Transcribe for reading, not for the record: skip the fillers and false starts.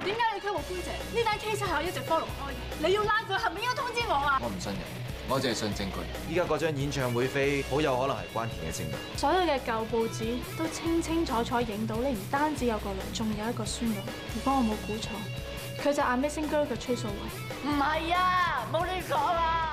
點解你拘捕潘姐？呢單 case 係我一直 follow 開嘅，你要拉佢，係咪應該通知我啊？ 我唔信人，我淨係信證據。 依家嗰張演唱會飛好有可能係關田嘅證據。 所有嘅舊報紙都清清楚楚影到你唔單止有個女，仲有一個孫女。如果我冇估錯，佢就係 Missing Girl 嘅崔素慧。唔係啊，冇你講啊！